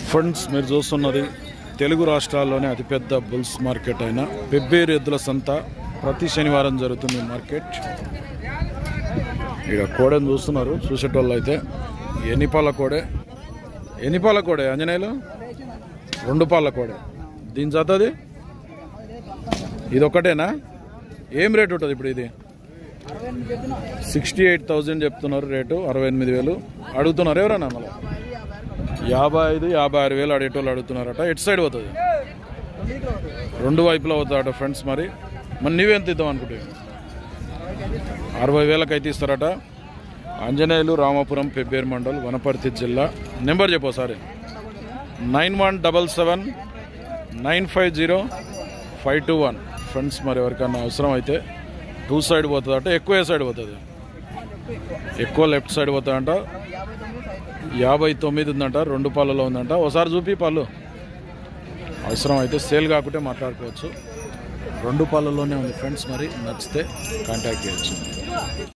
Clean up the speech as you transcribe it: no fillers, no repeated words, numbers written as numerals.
Friends, మీరు చూస్తున్నది తెలుగు రాష్ట్రాల్లోనే అతిపెద్ద బుల్స్ మార్కెట్ అయిన పెబ్బేరు ఎద్దుల సంత ప్రతి శనివారం జరుగుతుంది మార్కెట్. ఇక్కడ కోడెని చూస్తున్నారు చూసేటోళ్ళు అయితే. ఎన్నిపాల కోడే ఆంజనేయులు 2 పాల కోడే. దీని జతది ఇది ఒకటేనా? ఏం రేట్ ఉంటుంది ఇప్పుడు? ఇది 68,000 చెప్తున్నారు రేటు. 68,000 అడుగుతున్నారు ఎవరన్నా? మళ్ళీ 55,000-56,000 అడిగేటోళ్ళు అడుగుతున్నారట. ఎటు సైడ్ పోతుంది? 2 వైపులా పోతాడట ఫ్రెండ్స్. మరి నీవెంత ఇద్దాం అనుకుంటే? 60,000కి అయితే ఇస్తారట. ఆంజనేయులు, రామాపురం, పెబ్బేరు మండల్, వనపర్తి జిల్లా. నెంబర్ చెప్పు ఒకసారి. 9177950521 ఫ్రెండ్స్. మరి ఎవరికన్నా అవసరం అయితే 2 సైడ్ పోతుందట. ఎక్కువ ఏ సైడ్ పోతుంది? ఎక్కువ లెఫ్ట్ సైడ్ పోతుందంట. 59 ఉందంట. 2 పాలలో ఉందంట. ఒకసారి చూపి పళ్ళు. అవసరం అయితే సేల్ కాకుంటే మాట్లాడుకోవచ్చు. 2 పాలలోనే ఉంది ఫ్రెండ్స్. మరి నచ్చితే కాంటాక్ట్ చేయొచ్చు.